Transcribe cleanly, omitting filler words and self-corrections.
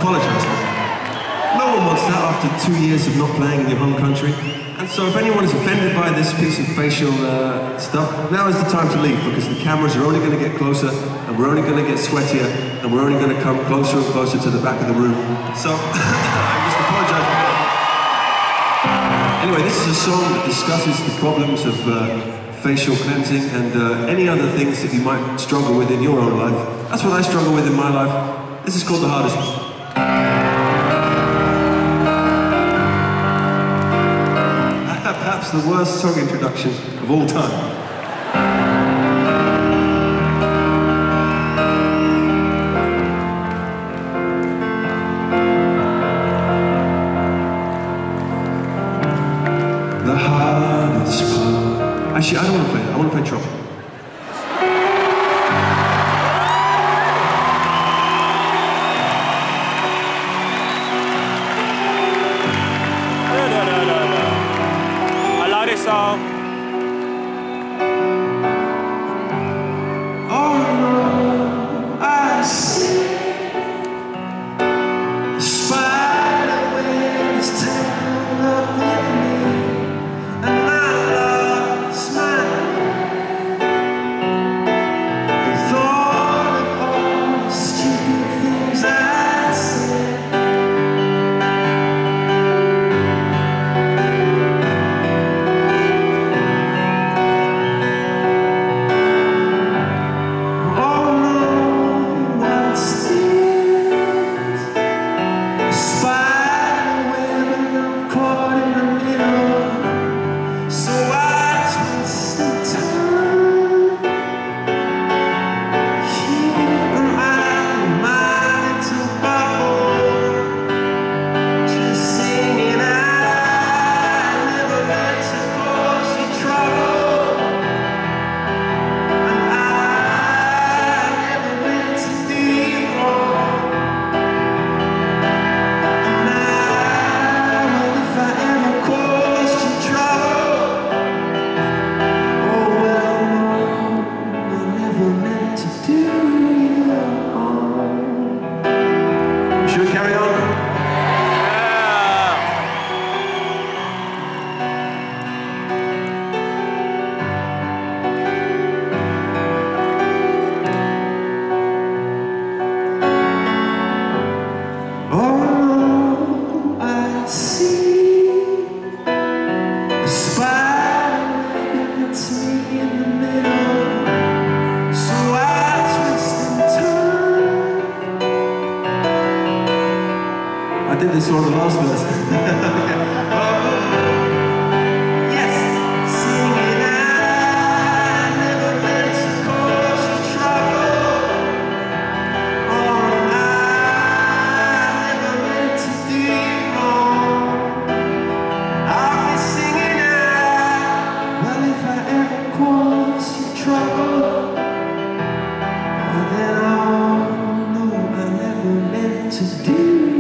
apologise. No one wants that after 2 years of not playing in your home country. And so if anyone is offended by this piece of facial stuff, now is the time to leave, because the cameras are only going to get closer, and we're only going to get sweatier, and we're only going to come closer and closer to the back of the room. So, I just apologise. Anyway, this is a song that discusses the problems of facial cleansing and any other things that you might struggle with in your own life. That's what I struggle with in my life. This is called The Hardest One. Perhaps the worst song introduction of all time. The hardest part. Actually, I don't want to play that. I want to play trumpet. Song. Oh no, I see the spider web is tangled up with me, and I lost my mind. The thought of all the stupid things I said. I did this one on the last verse. To do